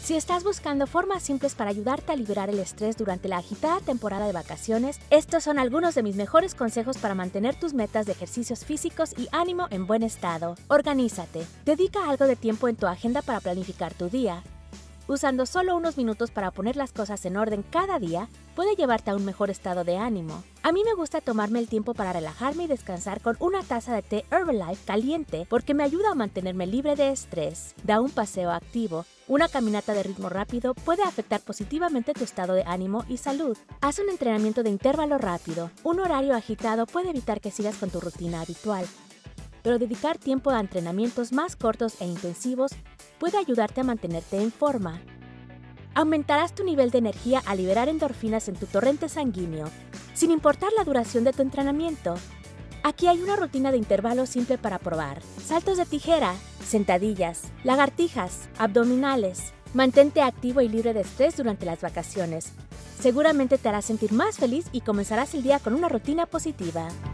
Si estás buscando formas simples para ayudarte a liberar el estrés durante la agitada temporada de vacaciones, estos son algunos de mis mejores consejos para mantener tus metas de ejercicios físicos y ánimo en buen estado. Organízate. Dedica algo de tiempo en tu agenda para planificar tu día. Usando solo unos minutos para poner las cosas en orden cada día, puede llevarte a un mejor estado de ánimo. A mí me gusta tomarme el tiempo para relajarme y descansar con una taza de té Herbalife caliente porque me ayuda a mantenerme libre de estrés. Da un paseo activo. Una caminata de ritmo rápido puede afectar positivamente tu estado de ánimo y salud. Haz un entrenamiento de intervalo rápido. Un horario agitado puede evitar que sigas con tu rutina habitual, pero dedicar tiempo a entrenamientos más cortos e intensivos puede ayudarte a mantenerte en forma. Aumentarás tu nivel de energía al liberar endorfinas en tu torrente sanguíneo, sin importar la duración de tu entrenamiento. Aquí hay una rutina de intervalos simple para probar. Saltos de tijera, sentadillas, lagartijas, abdominales. Mantente activo y libre de estrés durante las vacaciones. Seguramente te hará sentir más feliz y comenzarás el día con una rutina positiva.